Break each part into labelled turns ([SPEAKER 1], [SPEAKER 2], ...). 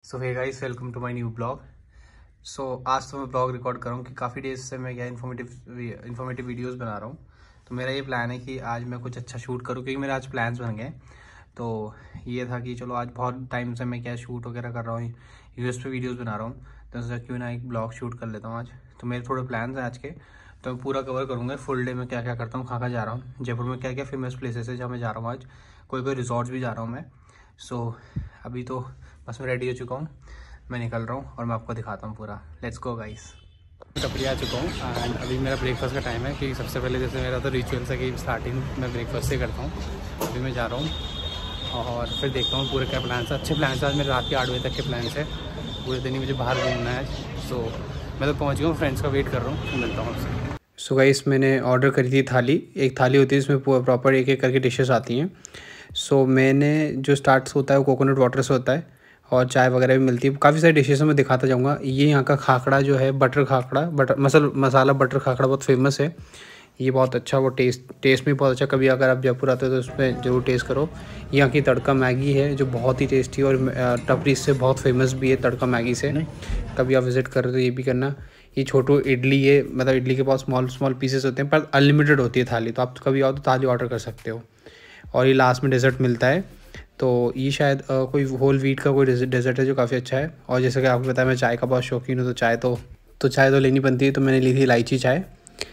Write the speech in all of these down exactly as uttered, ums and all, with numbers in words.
[SPEAKER 1] So hey guys, welcome to my new blog. So आज तो मैं ब्लॉग रिकॉर्ड कर रहा हूँ कि काफ़ी डेज से मैं क्या इन्फॉर्मेटिव इन्फॉर्मेटिव वीडियोस बना रहा हूँ। तो मेरा ये प्लान है कि आज मैं कुछ अच्छा शूट करूँ, क्योंकि मेरे आज प्लान्स बन गए। तो ये था कि चलो आज बहुत टाइम से मैं क्या शूट वगैरह कर रहा हूँ, यूएस पे वीडियोज़ बना रहा हूँ, तो सोचा क्यों ना एक ब्लॉग शूट कर लेता हूँ आज। तो मेरे थोड़े प्लान्स हैं आज के, तो मैं पूरा कवर करूँगा फुल डे में क्या क्या करता हूँ, कहाँ कहाँ जा रहा हूँ, जयपुर में क्या क्या फेमस प्लेसेस है जहाँ मैं जा रहा हूँ आज, कोई कोई रिजॉर्ट्स भी जा रहा हूँ मैं। सो अभी तो बस मैं रेडी हो चुका हूँ, मैं निकल रहा हूँ और मैं आपको दिखाता हूँ पूरा। Let's go guys. टपरी आ चुका हूँ एंड अभी मेरा ब्रेकफास्ट का टाइम है, क्योंकि सबसे पहले जैसे मेरा तो रिचुअल्स है कि स्टार्टिंग मैं ब्रेकफास्ट से करता हूँ। अभी मैं जा रहा हूँ और फिर देखता हूँ पूरे क्या प्लान्स है। अच्छे प्लान्स है आज मेरे, रात के आठ बजे तक के प्लान्स है। पूरे दिन ही मुझे बाहर घूमना है। सो मैं तो पहुँच गया हूँ, फ्रेंड्स का वेट कर रहा हूँ, मिलता हूँ आपसे। सो गाइस, मैंने ऑर्डर करी थी थाली। एक थाली होती है, इसमें प्रॉपर एक एक करके डिशेस आती हैं। सो मैंने जो स्टार्ट होता है वो कोकोनट वाटर से होता है और चाय वगैरह भी मिलती है। काफ़ी सारी डिशेस मैं दिखाता जाऊँगा। ये यहाँ का खाखड़ा जो है, बटर खाखड़ा, बटर मसल मसाला बटर खाखड़ा बहुत फेमस है। ये बहुत अच्छा, वो टेस्ट टेस्ट भी बहुत अच्छा। कभी अगर आप जयपुर आते हो तो उसमें ज़रूर टेस्ट करो। यहाँ की तड़का मैगी है जो बहुत ही टेस्टी और टपरी से बहुत फेमस भी है तड़का मैगी से। कभी आप विज़िट कर रहे हो तो ये भी करना। ये छोटू इडली है, मतलब इडली के बहुत स्मॉल स्मॉल पीसेस होते हैं, पर अनलिमिटेड होती है थाली, तो आप कभी आओ तो थाली ऑर्डर कर सकते हो। और ये लास्ट में डेजर्ट मिलता है। तो ये शायद आ, कोई होल व्हीट का कोई डेजर्ट है जो काफ़ी अच्छा है। और जैसे कि आपको पता है मैं चाय का बहुत शौकीन हूँ, तो चाय तो तो चाय तो लेनी बनती है। तो मैंने ली थी इलायची चाय।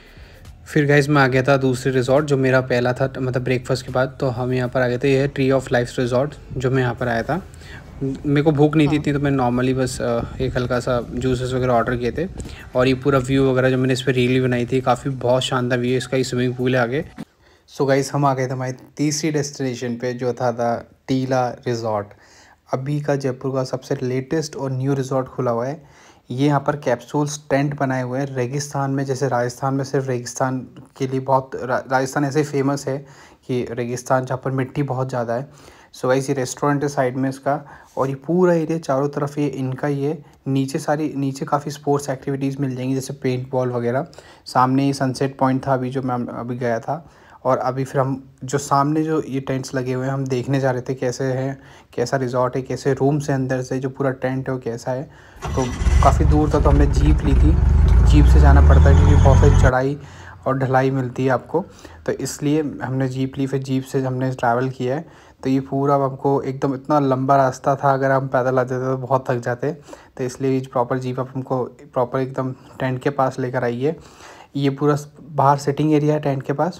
[SPEAKER 1] फिर गाइस मैं आ गया था दूसरे रिज़ॉर्ट जो मेरा पहला था, मतलब ब्रेकफास्ट के बाद। तो हम यहाँ पर आ गए थे, ये है ट्री ऑफ लाइफ रिज़ॉर्ट जो मैं यहाँ पर आया था। मेरे को भूख नहीं थी इतनी, तो मैं नॉर्मली बस एक हल्का सा जूसेस वगैरह ऑर्डर किए थे। और ये पूरा व्यू वगैरह जो मैंने इस पर रील बनाई थी, काफ़ी बहुत शानदार व्यू है इसका। ये स्विमिंग पूल है आगे। सो गाइस, हम आ गए थे हमारी तीसरी डेस्टिनेशन पे जो था द टीला रिज़ॉर्ट। अभी का जयपुर का सबसे लेटेस्ट और न्यू रिज़ॉर्ट खुला हुआ है। ये यहाँ पर कैप्सूल्स टेंट बनाए हुए हैं रेगिस्तान में। जैसे राजस्थान में सिर्फ रेगिस्तान के लिए बहुत रा, राजस्थान ऐसे फेमस है कि रेगिस्तान जहाँ पर मिट्टी बहुत ज़्यादा है। सो गाइस, ये रेस्टोरेंट है साइड में इसका, और ये पूरा एरिया चारों तरफ ये इनका ही है। नीचे सारी नीचे काफ़ी स्पोर्ट्स एक्टिविटीज़ मिल जाएंगी, जैसे पेंट बॉल वगैरह। सामने ही सनसेट पॉइंट था अभी जो मैं अभी गया था। और अभी फिर हम जो सामने जो ये टेंट्स लगे हुए हैं, हम देखने जा रहे थे कैसे हैं, कैसा रिज़ॉर्ट है, कैसे रूम्स हैं अंदर से, जो पूरा टेंट है वो कैसा है। तो काफ़ी दूर था, तो हमने जीप ली थी। जीप से जाना पड़ता है क्योंकि बहुत सारी चढ़ाई और ढलाई मिलती है आपको, तो इसलिए हमने जीप ली। फिर जीप से हमने ट्रैवल किया है। तो ये पूरा हमको एकदम इतना लंबा रास्ता था, अगर हम पैदल आते थे तो बहुत थक जाते। तो इसलिए प्रॉपर जीप आप हमको प्रॉपर एकदम टेंट के पास लेकर आई है। ये पूरा बाहर सिटिंग एरिया है टेंट के पास।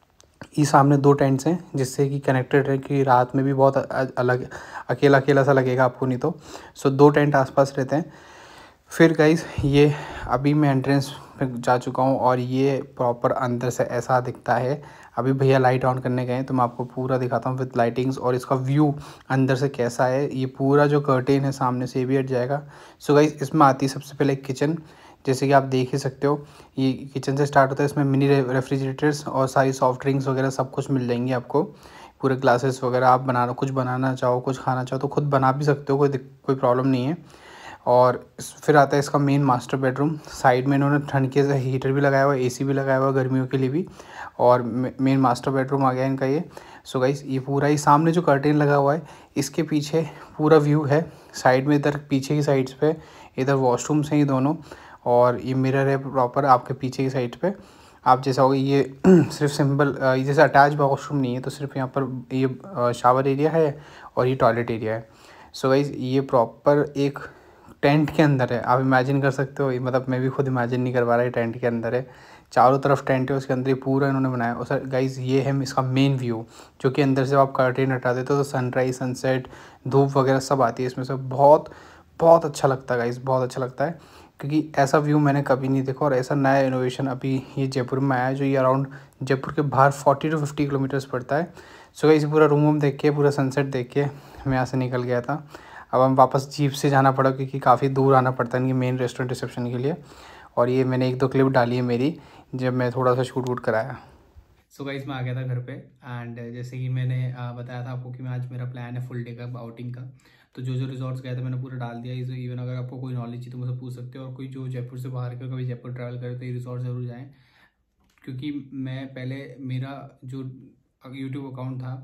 [SPEAKER 1] ये सामने दो टेंट्स हैं जिससे कि कनेक्टेड है, कि रात में भी बहुत अलग अकेला अकेला सा लगेगा आपको नहीं तो। सो दो टेंट आसपास रहते हैं। फिर गाइस, ये अभी मैं एंट्रेंस पे जा चुका हूँ और ये प्रॉपर अंदर से ऐसा दिखता है। अभी भैया लाइट ऑन करने गए हैं, तो मैं आपको पूरा दिखाता हूँ विद लाइटिंग्स और इसका व्यू अंदर से कैसा है। ये पूरा जो कर्टेन है सामने से ये भी हट जाएगा। सो गाइस, इसमें आती है सबसे पहले किचन, जैसे कि आप देख ही सकते हो। ये किचन से स्टार्ट होता है, इसमें मिनी रेफ्रिजरेटर्स और सारी सॉफ्ट ड्रिंक्स वगैरह सब कुछ मिल जाएंगी आपको। पूरे ग्लासेस वगैरह, आप बनाना कुछ बनाना चाहो, कुछ खाना चाहो तो खुद बना भी सकते हो, कोई कोई प्रॉब्लम नहीं है। और फिर आता है इसका मेन मास्टर बेडरूम। साइड में इन्होंने ठंड के हीटर भी लगाया हुआ है, एसी भी लगाया हुआ है गर्मियों के लिए भी। और मेन मास्टर बेडरूम आ गया इनका ये। सो गाइस, ये पूरा ही सामने जो कर्टेन लगा हुआ है इसके पीछे पूरा व्यू है। साइड में इधर पीछे की साइड्स पे इधर वॉशरूम्स हैं ये दोनों, और ये मिरर है प्रॉपर आपके पीछे की साइड पे। आप जैसा होगा ये सिर्फ सिंपल जैसे अटैच वॉशरूम नहीं है, तो सिर्फ यहाँ पर ये शावर एरिया है और ये टॉयलेट एरिया है। सो गाइस, ये प्रॉपर एक टेंट के अंदर है। आप इमेजिन कर सकते हो, मतलब मैं भी खुद इमेजिन नहीं कर पा रहा है। टेंट के अंदर है, चारों तरफ टेंट है, उसके अंदर ही पूरा इन्होंने बनाया। और सर गाइस, ये है इसका मेन व्यू, जो कि अंदर से आप कर्टेन हटा देते हो तो सनराइज, सनसेट, धूप वगैरह सब आती है इसमें से। बहुत बहुत अच्छा लगता है गाइस, बहुत अच्छा लगता है, क्योंकि ऐसा व्यू मैंने कभी नहीं देखा। और ऐसा नया इनोवेशन अभी ये जयपुर में आया है, जो ये अराउंड जयपुर के बाहर फोर्टी टू फिफ्टी किलोमीटर्स पड़ता है। सो गाइस, पूरा रूम वूम देख के, पूरा सनसेट देख के मैं यहाँ से निकल गया था। अब हम वापस जीप से जाना पड़ा, क्योंकि काफ़ी दूर आना पड़ता है इनकी मेन रेस्टोरेंट रिसेप्शन के लिए। और ये मैंने एक दो क्लिप डाली है मेरी, जब मैं थोड़ा सा शूट वूट कराया। सो गाइस, मैं आ गया था घर पे एंड जैसे कि मैंने आ, बताया था आपको कि मैं आज मेरा प्लान है फुल डे का आउटिंग का। तो जो जो रिजॉर्ट्स गए थे मैंने पूरा डाल दिया। इस इवन अगर आपको कोई नॉलेज है तो मुझे पूछ सकते हो, और कोई जो जयपुर से बाहर का कभी जयपुर ट्रैवल करे तो ये रिजॉर्ट ज़रूर जाएँ। क्योंकि मैं पहले मेरा जो यूट्यूब अकाउंट था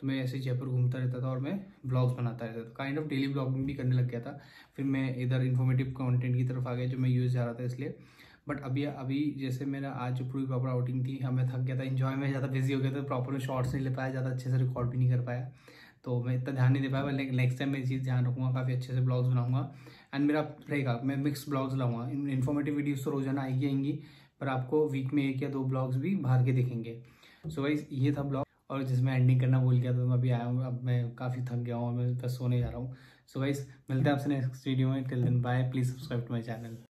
[SPEAKER 1] तो मैं ऐसे जयपुर घूमता रहता था और मैं ब्लॉग्स बनाता रहता था, काइंड ऑफ डेली ब्लॉगिंग भी करने लग गया था। फिर मैं इधर इन्फॉर्मेटिव कंटेंट की तरफ आ गया, जो मैं यूएस जा रहा था इसलिए। बट अभी अभी जैसे मेरा आज जो पूरी प्रॉपर आउटिंग थी, हाँ मैं थक गया था, इन्जॉय में ज़्यादा बिजी हो गया था, प्रॉपर शॉर्ट्स नहीं ले पाया, ज़्यादा अच्छे से रिकॉर्ड भी नहीं कर पाया, तो मैं इतना ध्यान नहीं दे पाया। लेकिन नेक्स्ट टाइम मैं ये चीज़ ध्यान रखूँगा, काफ़ी अच्छे से ब्लॉग्स बनाऊंगा। एंड मेरा रहेगा, मैं मिक्स ब्लॉग्स लाऊंगा, इन्फॉर्मेटिव वीडियोस तो रोजाना आएगी आएंगी, पर आपको वीक में एक या दो ब्लॉग्स भी बाहर के दिखेंगे। सो गाइस ये था ब्लॉग, और जिसमें एंडिंग करना भूल गया तो मैं अभी आया हूँ, अब मैं काफ़ी थक गया हूँ, मैं बस सोने जा रहा हूँ। सो गाइस मिलते हैं आपसे नेक्स्ट वीडियो में, till then bye, please subscribe to my channel.